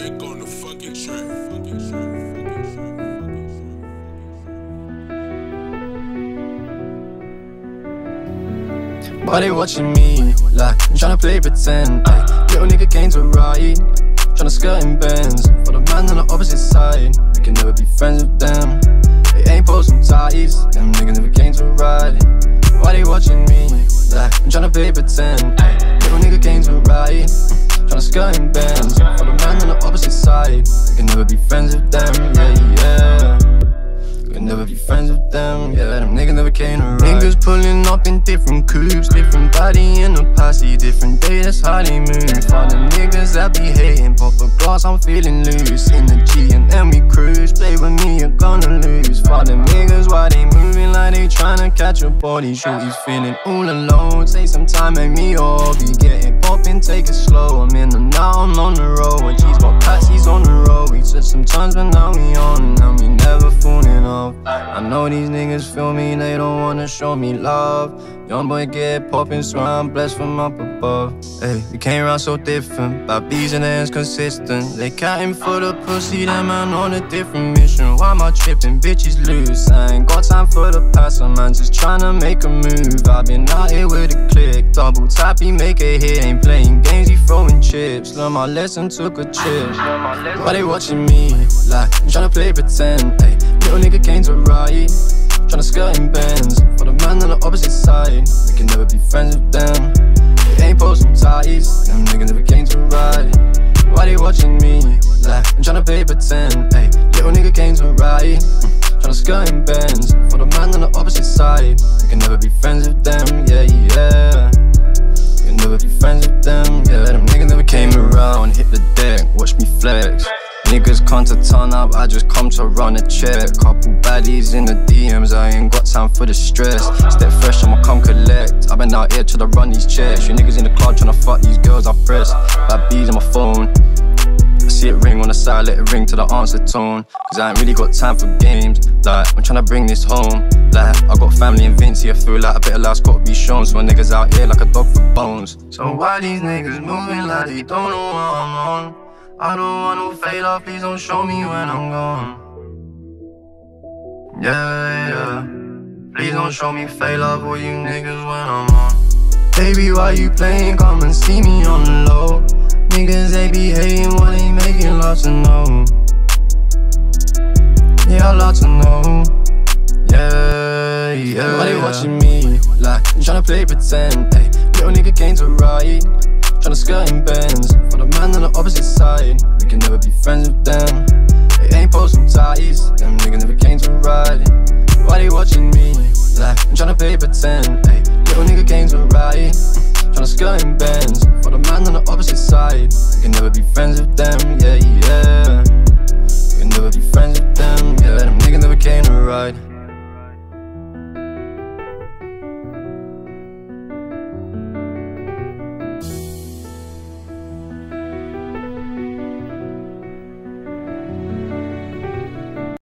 back on the fucking track. Why they watching me? Like, I'm tryna play pretend. Ay, little nigga came to ride, tryna skirt in Benz. For the man on the opposite side, we can never be friends with them. They ain't posting ties, them niggas never came to ride. Why they watching me? Like, I'm tryna play pretend. Ay, little nigga came to ride, tryna skirt in Benz. For the man on the opposite side, we can never be friends with them. Yeah. We can never be friends with them, yeah, them niggas never came to ride. Niggas pulling up in different coupes, different body in the posse, different day, that's how they move. For the niggas that be hating, pop a glass, I'm feeling loose. In the G and then we cruise, play with me, you're gonna lose. For them niggas, why they moving like they tryna catch a body? Shorty's feeling all alone, take some time, make me hobby. Get it poppin', take it slow, I'm in and now I'm on the road. When she's got patsies on the road, we took some turns but now we on, and we never falling off. I know these niggas feel me, they don't wanna show me love. Young boy get poppin', so I'm blessed from up above. Hey, we came around so different, but bees and ends consistent. They counting for the pussy, that man on a different mission. Why am I tripping? Bitches loose, I ain't got time for the past, man just tryna make a move. I've been out here with a click, double tap, he make a hit. Ain't playing games, he throwing chips. Learn my lesson, took a trip. Why they watching me? Like, I'm tryna play pretend. Ay, little nigga came to ride, tryna skirt in Benz. For the man on the opposite side, we can never be friends with them. They ain't posting ties, them niggas never came to ride. Why they watching me? Like, I'm tryna play pretend. Ay, little nigga came to ride, tryna skirt in Benz. For the man on the opposite side, we can never be friends with them. Yeah. We can never be friends with them. Yeah, them niggas never came around, hit the deck, watch me flex. Niggas come to turn up, I just come to run a check. Couple baddies in the DMs, I ain't got time for the stress. Step fresh, I'ma come collect. I've been out here till I run these checks. You niggas in the club tryna fuck these girls, I press bad bees on my phone. I see it ring on the side, let it ring to the answer tone. Cause I ain't really got time for games. Like, I'm tryna bring this home. Like, I got family in Vinci, I feel like a bit of life's gotta be shown. So niggas out here like a dog for bones. So why these niggas moving like they don't know what I'm on? I don't want no failure, please don't show me when I'm gone. Yeah. Please don't show me failure for you niggas when I'm on. Baby, why you playing? Come and see me on the low. Niggas, they be hating what they making love to know. Yeah, I love to know. Yeah. Why they watching me? Like, I'm tryna play pretend. Ay, little nigga came to ride, tryna skirt in Benz. For the man on the opposite side, we can never be friends with them. They ain't posting ties, them niggas never came to ride. Why they watching me? Like, I'm tryna play pretend. Ay, little nigga came to ride, tryna skirt in Benz. For the man on the opposite side, we can never be friends with them. Yeah.